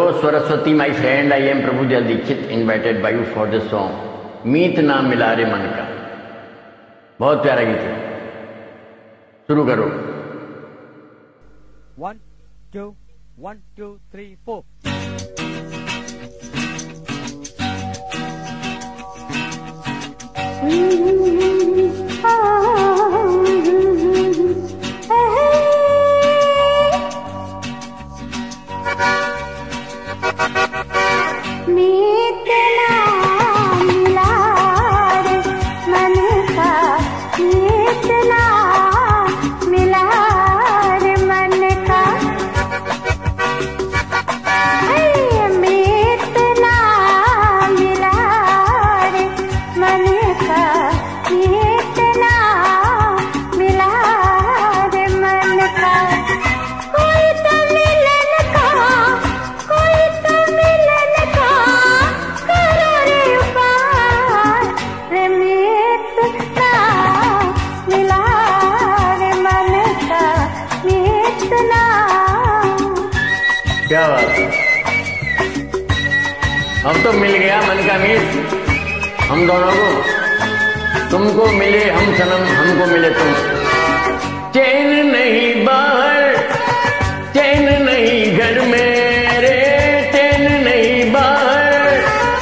Saraswati, my friend, I am Prabhu Dikshit, invited by you for the song मीत ना मिला रे मन का। बहुत प्यारा गीत है, शुरू करो। 1 2 1 2 3 4 क्या बात है, अब तो मिल गया मन का मीत हम दोनों को। तुमको मिले हम सनम, हमको मिले तुम। चैन नहीं बाहर, चैन नहीं घर में रे, चैन नहीं बाहर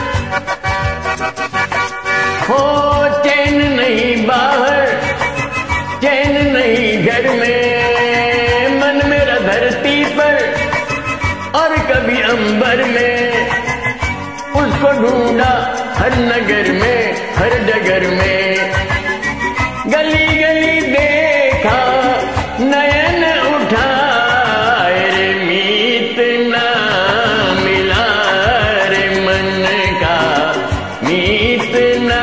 हो, चैन नहीं बाहर, चैन नहीं घर में। मन मेरा धरती पर और कभी अंबर में, उसको ढूंढा हर नगर में, हर डगर में। गली गली देखा, नयन उठाए रे, मीत ना मिला रे मन का, मीत ना।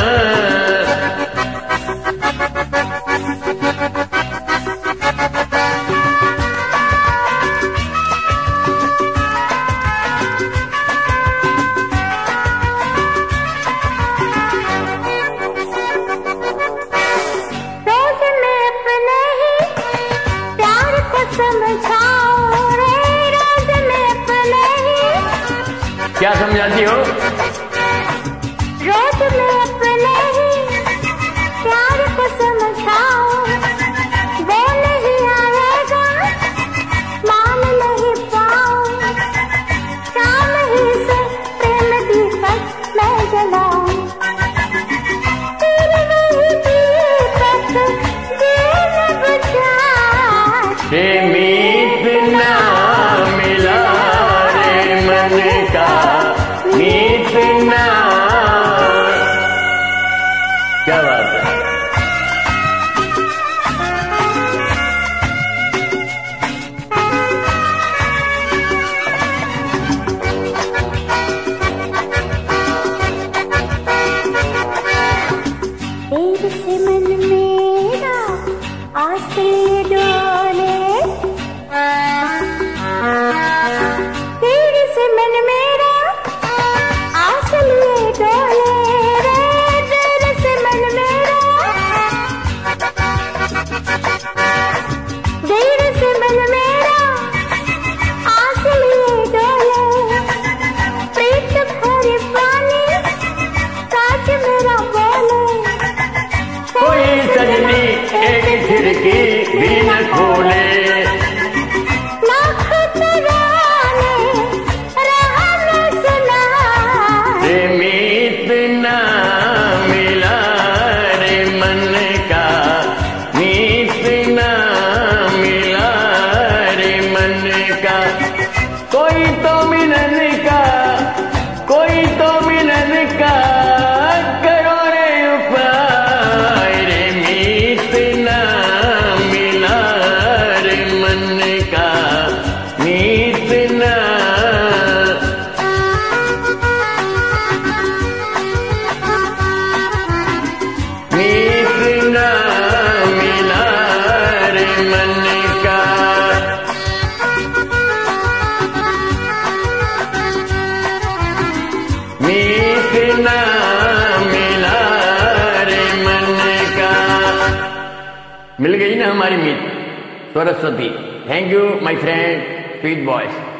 क्या समझाती हो? रोज मैं अपने ही प्यार को समझाऊं, वो नहीं आएगा मान नहीं पाऊं। शाम ही से प्रेम दीपक मैं जलाऊं, तेरे नहीं दीपक दिन बुझाए। मीत ना मिला रे मन का, मीत ना। क्या बात है, तेरे से मन मेरा आसे डोले, तेरे से मन मेरा आस लिए डोले रे, तेरे से मन मेरा, तेरे से मन मेरा आस लिए डोले। प्रीत भरी पानी साथ मेरा बोले, कोई सजनी एक खिड़की भी न खोले। मीत ना मिला रे मन का, मीत ना मिला रे मन का। कोई तो मिलन का, कोई तो मिलन का करो रे उपाय रे, मीत ना मिला रे मन का, मीत ना। मीत ना मिला रे मन का, मीत ना मिला रे मन का। मिल गई ना हमारी Meet, Saraswati. Thank you my friend, sweet boys.